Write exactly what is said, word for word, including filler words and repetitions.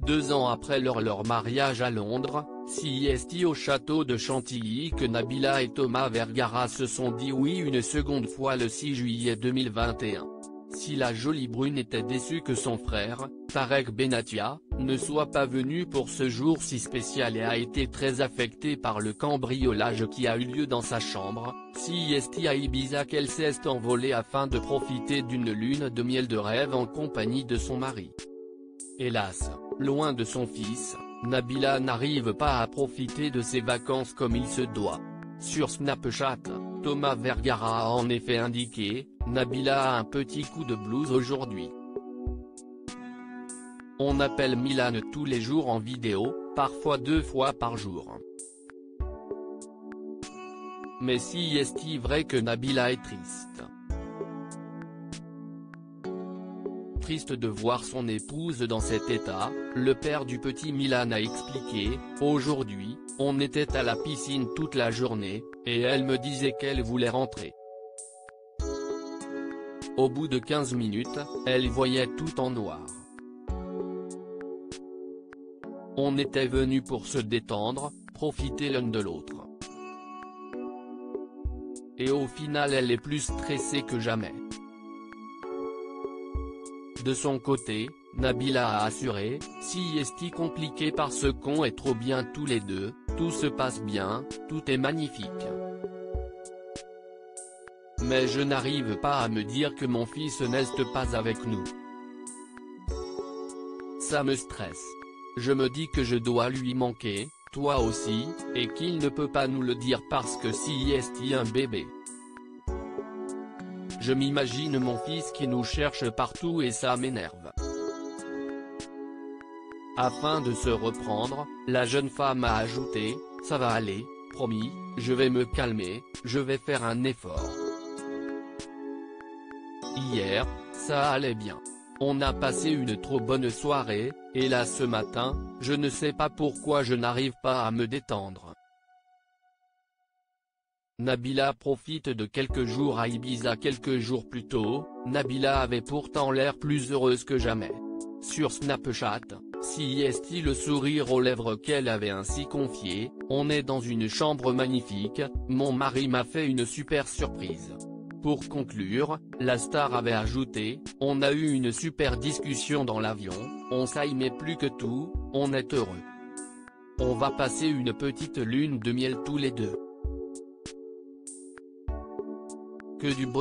Deux ans après leur, leur mariage à Londres, c'est au château de Chantilly que Nabila et Thomas Vergara se sont dit oui une seconde fois le six juillet deux mille vingt et un. Si la jolie brune était déçue que son frère, Tarek Benatia, ne soit pas venu pour ce jour si spécial et a été très affectée par le cambriolage qui a eu lieu dans sa chambre, c'est à Ibiza qu'elle s'est envolée afin de profiter d'une lune de miel de rêve en compagnie de son mari. Hélas, loin de son fils, Nabila n'arrive pas à profiter de ses vacances comme il se doit. Sur Snapchat, Thomas Vergara a en effet indiqué, Nabila a un petit coup de blues aujourd'hui. On appelle Milan tous les jours en vidéo, parfois deux fois par jour. Mais si est-il vrai que Nabila est triste. Triste de voir son épouse dans cet état, le père du petit Milan a expliqué, « Aujourd'hui, on était à la piscine toute la journée, et elle me disait qu'elle voulait rentrer. Au bout de quinze minutes, elle voyait tout en noir. On était venus pour se détendre, profiter l'un de l'autre. Et au final elle est plus stressée que jamais. » De son côté, Nabila a assuré, « Si est compliqué parce qu'on est trop bien tous les deux, tout se passe bien, tout est magnifique. Mais je n'arrive pas à me dire que mon fils n'est pas avec nous. Ça me stresse. Je me dis que je dois lui manquer, toi aussi, et qu'il ne peut pas nous le dire parce que si est un bébé. Je m'imagine mon fils qui nous cherche partout et ça m'énerve. » Afin de se reprendre, la jeune femme a ajouté, « Ça va aller, promis, je vais me calmer, je vais faire un effort. Hier, ça allait bien. On a passé une trop bonne soirée, et là ce matin, je ne sais pas pourquoi je n'arrive pas à me détendre. » Nabila profite de quelques jours à Ibiza. Quelques jours plus tôt, Nabila avait pourtant l'air plus heureuse que jamais. Sur Snapchat, si est le sourire aux lèvres qu'elle avait ainsi confié, « On est dans une chambre magnifique, mon mari m'a fait une super surprise. » Pour conclure, la star avait ajouté, « On a eu une super discussion dans l'avion, on s'aimait plus que tout, on est heureux. On va passer une petite lune de miel tous les deux. Que du bonheur. »